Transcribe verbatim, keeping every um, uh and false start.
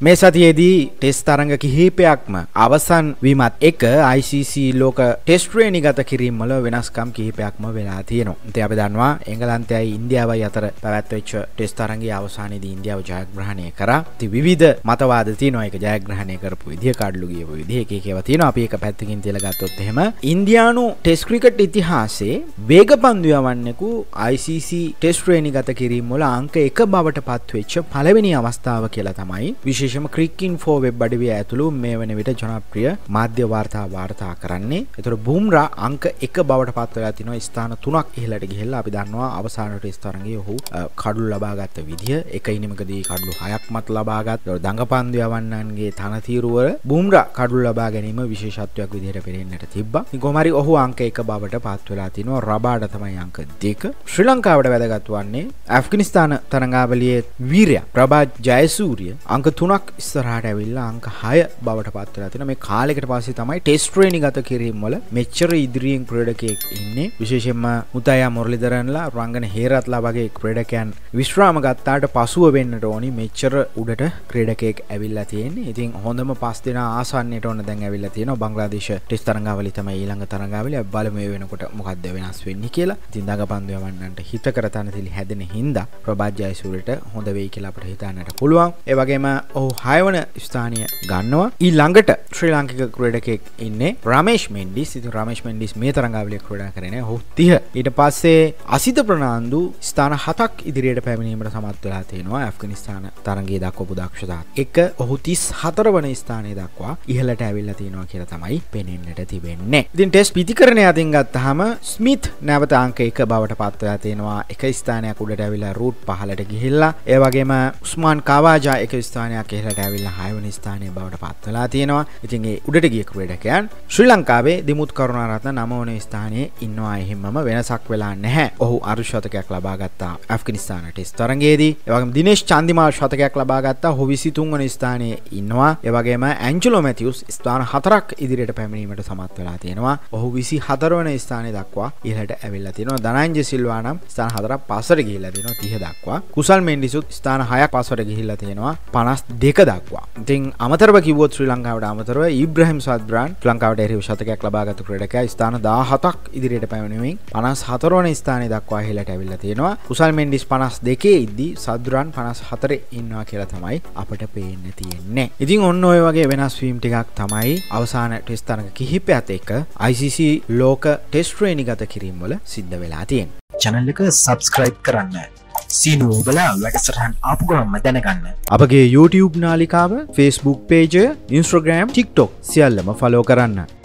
මේ සතියේදී ටෙස්ට් තරඟ කිහිපයක්ම අවසන් වීමත් එක්ක I C C ලෝක ටෙස්ට් ශ්‍රේණි ගත කිරීම වල වෙනස්කම් කිහිපයක්ම වෙලා තියෙනවා. ඉතින් අපි දන්නවා එංගලන්තයයි ඉන්දියාවයි අතර පැවැත්වෙච්ච ටෙස්ට් තරඟයේ අවසානයේදී ඉන්දියාව ජයග්‍රහණය කරා. ඉතින් විවිධ මතවාද තියෙනවා ඒක ජයග්‍රහණය කරපු විදිහ, කඩලු ගියපු විදිහ එක එක ඒවා තියෙනවා. අපි ඒක පැත්තකින් තියලා ගත්තොත් එහෙම ඉන්දියානු ටෙස්ට් ක්‍රිකට් ඉතිහාසයේ වේගපන්දු යවන්නෙකු I C C ටෙස්ට් ශ්‍රේණි ගත කිරීම වල අංක එක බවට පත්වෙච්ච පළවෙනි අවස්ථාව කියලා තමයි විශේෂම ක්‍රික්ඉන්ෆෝ වෙබ් අඩවිය ඇතුළු මේ වන විට ජනප්‍රිය මාධ්‍ය වාර්තා වාර්තා කරන්නේ. ඒතර බුම්රා අංක එක බවට පත් වෙලා තිනවා ස්ථාන තුනක් ඉහළට ගිහිල්ලා. අපි දන්නවා අවසාන ටෙස්ට් තරඟයේ ඔහු කඩළු ලබාගත් විදිය. එක ඉනිමකදී කඩළු හයක් මත ලබාගත් දඟපන්දු යවන්නන්ගේ තනතිරුව බුම්රා කඩළු ලබා ගැනීම විශේෂත්වයක් විදිහට පෙනෙන්නට තිබ්බා. ඉතින් කොහොම හරි ඔහු අංක එක බවට පත් වෙලා තිනවා. රබාඩ තමයි අංක දෙක. ශ්‍රී ලංකාවට වැදගත් වන්නේ ඇෆ්ගනිස්තාන තරඟාවලියේ වීරයා ප්‍රභාත් ජයසූරිය අංක තුනක් ඉස්සරහට ඇවිල්ලා අංක හය බවට පත් වෙලා තිනවා. මේ කාලයකට පස්සේ තමයි ටෙස්ට් ශ්‍රේණි ගත කිරීම වල මෙච්චර ඉදිරියෙන් ක්‍රීඩකයෙක් ඉන්නේ. විශේෂයෙන්ම මුතයා මුරලිදරන්ලා රංගන හේරත්ලා වගේ ක්‍රීඩකයන් විශ්‍රාම ගත්තාට පසුව වෙන්නට ඕනි මෙච්චර උඩට ක්‍රීඩකයෙක් ඇවිල්ලා තියෙන්නේ. ඉතින් හොඳම පස් දෙනා ආසන්නයට ඕන දැන් ඇවිල්ලා තියෙනවා. බංග්ලාදේශ ටෙස්ට් තරඟාවලිය තමයි ඊළඟ තරඟාවලිය. බලමු මේ වෙනකොට මොකක්ද වෙනස් වෙන්නේ කියලා. ඉතින් දඟපන්දු යවන්නන්ට හිතකර තනතිලි හැදෙන හින්දා ප්‍රභාත් ජයසූරියට හොඳ වෙයි කියලා අපිට හිතන්නට පුළුවන්. ඒ වගේම ඔහු හය වන ස්ථානය ගන්නවා. ඊළඟට ශ්‍රී ලාංකික ක්‍රීඩකයෙක් ඉන්නේ රමේෂ් මෙන්ඩිස්. ඉතින් රමේෂ් මෙන්ඩිස් මේ තරඟාවලිය ක්‍රීඩා කරන්නේ ඔහු තිහ. ඊට පස්සේ අසිත ප්‍රනාන්දු ස්ථාන හතක් ඉදිරියට පැමිණීමට සමත් වෙලා තියෙනවා. ඇෆ්ගනිස්තාන තරඟයේ දක්වපු දක්ෂතාවත් එක ඔහු තිස් හතර වන ස්ථානයේ දක්වා ඉහළට ඇවිල්ලා තියෙනවා කියලා තමයි පෙනෙන්නට තිබෙන්නේ. ඉතින් ටෙස්ට් පිටිකරණය අතින් ගත්තාම ස්මිත් නැවත අංක එක බවට පත් වෙලා තියෙනවා. එක ස්ථානයක් උඩට ඇවිල්ලා රූට් පහළට ගිහිල්ලා. ඒ වගේම උස්මාන් කාවාජා එක ස්ථානයක් ඉහළට ඇවිල්ලා හය වෙනි ස්ථානයේ බවට පත් වෙලා තියෙනවා. ඉතින් ඒ උඩට ගිය ක්‍රීඩකයන් ශ්‍රී ලංකාවේ දිමුත් කරුණාරත්න නව වෙනි ස්ථානයේ ඉන්නවා. එහෙමම වෙනසක් වෙලා නැහැ. ඔහු අරු ශතකයක් ලබා ගත්තා ඇෆ්ගනිස්තාන ටෙස්ට් තරඟයේදී. ඒ වගේම දිනේෂ් චන්දිමාල් ශතකයක් ලබා ගත්තා. ඔහු විසි තුන් වන ස්ථානයේ ඉන්නවා. ඒ වගේම ඇන්ජලෝ මැතිව්ස් ස්ථාන හතරක් ඉදිරියට පැමිණීමට සමත් වෙලා තියෙනවා. ඔහු විසි හතර වන ස්ථානයේ දක්වා ඉහළට ඇවිල්ලා තියෙනවා. දනංජය සිල්වා නම් ස්ථාන හතරක් පස්සට ගිහිල්ලා තියෙනවා තිහ දක්වා. කුසල් මෙන්ඩිසුත් ස්ථාන හයක් පස්සට ගිහිල්ලා තියෙනවා පනස් දෙක දක්වා. ඉතින් අමතරව කිව්වොත් ශ්‍රී ලංකාවට අමතරව ඉබ්‍රහීම් සද්බ්‍රාන් ශ්‍රී ලංකාවට එරෙහිව ශතකයක් ලබාගත් ක්‍රීඩකයා ස්ථාන දාහතක් ඉදිරියට පැමිණීමෙන් පනස් හතර වන ස්ථානයේ දක්වා ඉහළට ඇවිල්ලා තියෙනවා. කුසල් මෙන්ඩිස් පනස් දෙකේ ඉද්දී සද්බ්‍රාන් පනස් හතරේ ඉන්නවා කියලා තමයි අපිට පේන්න තියෙන්නේ. ඉතින් ඔන්න ඔය වගේ වෙනස් වීම් ටිකක් තමයි අවසාන ටෙස්ට් තරඟ කිහිපයත් එක්ක I C C ලෝක ටෙස්ට් ශ්‍රේණි ගත කිරීම වල සිද්ධ වෙලා තියෙන්නේ. channel එක subscribe කරන්න. සීනු ඔබලා වැඩසටහන් ආපු ගමන්ම දැනගන්න. අපගේ YouTube නාලිකාව, Facebook page, Instagram, TikTok සියල්ලම follow කරන්න.